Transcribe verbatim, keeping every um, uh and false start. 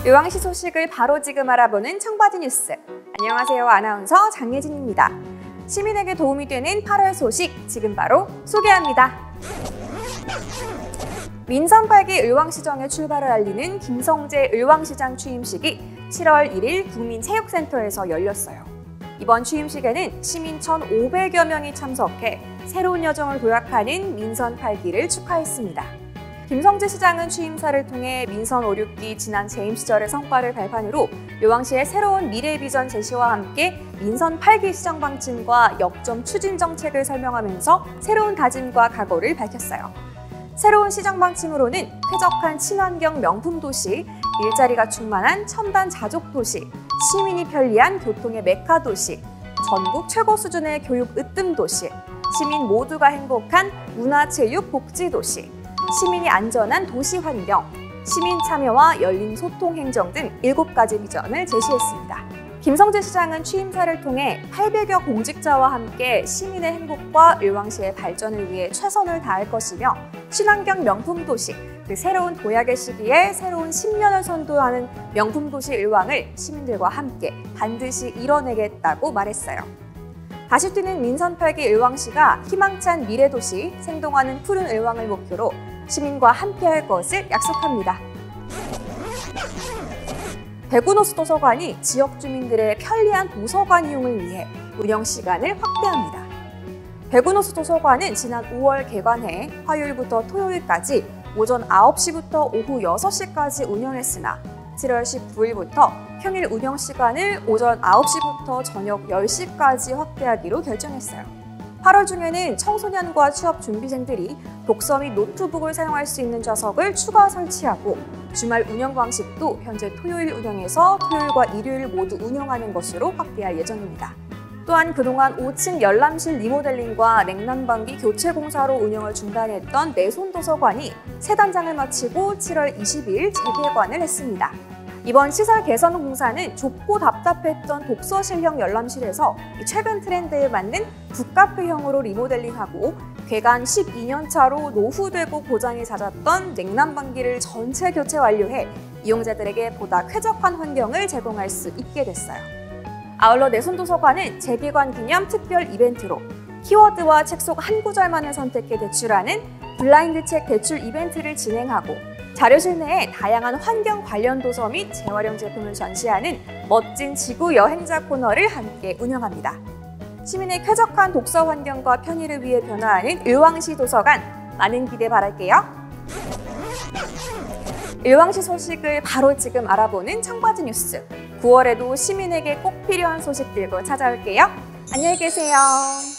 의왕시 소식을 바로 지금 알아보는 청바지 뉴스. 안녕하세요. 아나운서 장예진입니다. 시민에게 도움이 되는 팔월 소식 지금 바로 소개합니다. 민선 팔 기 의왕시정의 출발을 알리는 김성재 의왕시장 취임식이 칠월 일일 국민체육센터에서 열렸어요. 이번 취임식에는 시민 천오백여 명이 참석해 새로운 여정을 도약하는 민선 팔 기를 축하했습니다. 김성재 시장은 취임사를 통해 민선 오, 육 기 지난 재임 시절의 성과를 발판으로 의왕시의 새로운 미래 비전 제시와 함께 민선 팔 기 시정 방침과 역점 추진 정책을 설명하면서 새로운 다짐과 각오를 밝혔어요. 새로운 시정 방침으로는 쾌적한 친환경 명품 도시, 일자리가 충만한 첨단 자족 도시, 시민이 편리한 교통의 메카 도시, 전국 최고 수준의 교육 으뜸 도시, 시민 모두가 행복한 문화체육 복지 도시, 시민이 안전한 도시 환경, 시민 참여와 열린 소통 행정 등 일곱 가지 비전을 제시했습니다. 김성재 시장은 취임사를 통해 팔백여 공직자와 함께 시민의 행복과 의왕시의 발전을 위해 최선을 다할 것이며 친환경 명품 도시, 그 새로운 도약의 시기에 새로운 십 년을 선도하는 명품 도시 의왕을 시민들과 함께 반드시 이뤄내겠다고 말했어요. 다시 뛰는 민선 팔 기 의왕시가 희망찬 미래도시, 생동하는 푸른 의왕을 목표로 시민과 함께할 것을 약속합니다. 백운호수 도서관이 지역 주민들의 편리한 도서관 이용을 위해 운영 시간을 확대합니다. 백운호수 도서관은 지난 오월 개관해 화요일부터 토요일까지 오전 아홉 시부터 오후 여섯 시까지 운영했으나 칠월 십구일부터 평일 운영 시간을 오전 아홉 시부터 저녁 열 시까지 확대하기로 결정했어요. 팔월 중에는 청소년과 취업 준비생들이 독서 및 노트북을 사용할 수 있는 좌석을 추가 설치하고 주말 운영 방식도 현재 토요일 운영에서 토요일과 일요일 모두 운영하는 것으로 확대할 예정입니다. 또한 그동안 오 층 열람실 리모델링과 냉난방기 교체 공사로 운영을 중단했던 내손도서관이 세 단장을 마치고 칠월 이십이일 재개관을 했습니다. 이번 시설 개선 공사는 좁고 답답했던 독서실형 열람실에서 최근 트렌드에 맞는 북카페형으로 리모델링하고 개관 십이 년 차로 노후되고 고장이 잦았던 냉난방기를 전체 교체 완료해 이용자들에게 보다 쾌적한 환경을 제공할 수 있게 됐어요. 아울러 내손도서관은 재개관 기념 특별 이벤트로 키워드와 책 속 한 구절만을 선택해 대출하는 블라인드 책 대출 이벤트를 진행하고 자료실 내에 다양한 환경 관련 도서 및 재활용 제품을 전시하는 멋진 지구 여행자 코너를 함께 운영합니다. 시민의 쾌적한 독서 환경과 편의를 위해 변화하는 의왕시 도서관, 많은 기대 바랄게요. 의왕시 소식을 바로 지금 알아보는 청바지 뉴스. 구월에도 시민에게 꼭 필요한 소식 들고 찾아올게요. 안녕히 계세요.